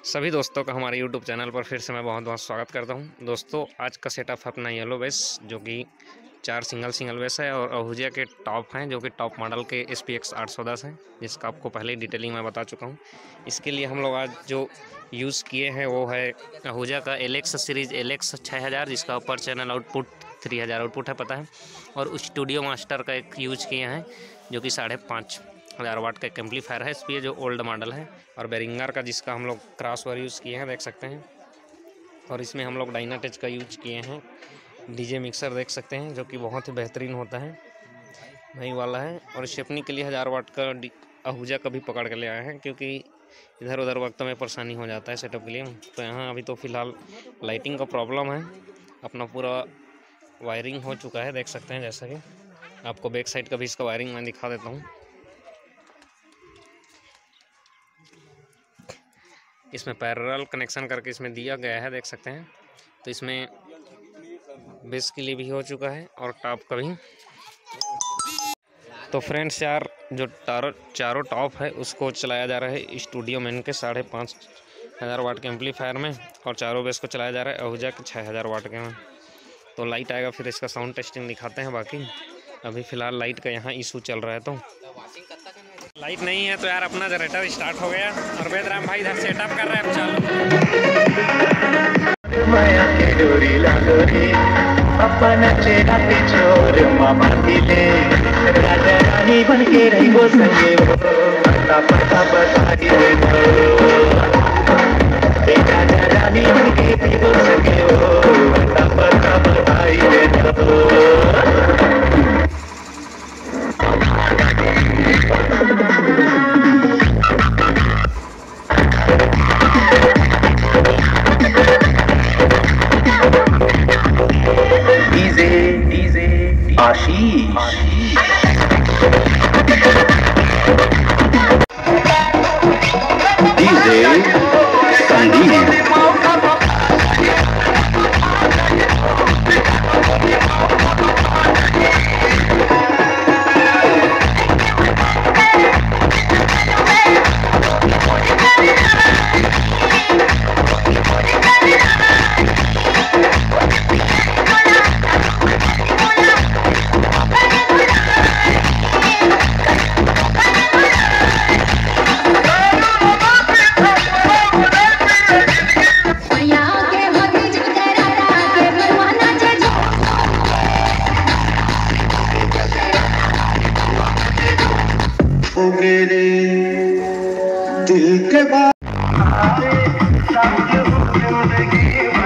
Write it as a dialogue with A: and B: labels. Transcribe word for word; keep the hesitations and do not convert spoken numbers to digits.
A: सभी दोस्तों का हमारे यूट्यूब चैनल पर फिर से मैं बहुत बहुत स्वागत करता हूं। दोस्तों आज का सेटअप है अपना येलो बेस, जो कि चार सिंगल सिंगल बेस है और आहूजा के टॉप हैं, जो कि टॉप मॉडल के एस पी एक्स आठ सौ दस हैं, जिसका आपको पहले ही डिटेलिंग में बता चुका हूं। इसके लिए हम लोग आज जो यूज़ किए हैं वो है आहूजा का L X series L X छः हज़ार, जिसका ऊपर चैनल आउटपुट थ्री हज़ार आउटपुट है, पता है। और स्टूडियो मास्टर का एक यूज किए हैं, जो कि साढ़े पाँच हज़ार वाट का एक एम्पलीफायर है इस पर, जो ओल्ड मॉडल है। और बेरिंगर का, जिसका हम लोग क्रॉस ओवर यूज़ किए हैं, देख सकते हैं। और इसमें हम लोग डायनाटेच का यूज किए हैं। डीजे मिक्सर देख सकते हैं, जो कि बहुत ही बेहतरीन होता है, वही वाला है। और शेपनी के लिए हज़ार वाट का आहूजा का भी पकड़ के ले आए हैं, क्योंकि इधर उधर वक्त में परेशानी हो जाता है सेटअप के लिए। तो यहाँ अभी तो फ़िलहाल लाइटिंग का प्रॉब्लम है, अपना पूरा वायरिंग हो चुका है, देख सकते हैं। जैसा कि आपको बैक साइड का भी इसका वायरिंग मैं दिखा देता हूँ। इसमें पैरेलल कनेक्शन करके इसमें दिया गया है, देख सकते हैं। तो इसमें बेस के लिए भी हो चुका है और टॉप का भी। तो फ्रेंड्स यार, जो टारो चारों टॉप है उसको चलाया जा रहा है स्टूडियो मैन के साढ़े पाँच हज़ार वाट के एम्पलीफायर में, और चारों बेस को चलाया जा रहा है आहूजा के छः हज़ार वाट के में। तो लाइट आएगा, फिर इसका साउंड टेस्टिंग दिखाते हैं। बाकी अभी फ़िलहाल लाइट का यहाँ इशू चल रहा है, तो लाइट नहीं है। तो यार अपना जनरेटर स्टार्ट हो गया और वेदराम भाई इधर सेटअप कर रहे हैं। चलो
B: माया के डोरी लागोरी अपना चेहरा पे छोड़ मामा दिले राजा रानी बन के रही वो संगे वो पता पता बताई दे राजा रानी बन के रही वो संगे वो पता पता बताई दे। आशीष डीजे संदीप मेरे दिल के बात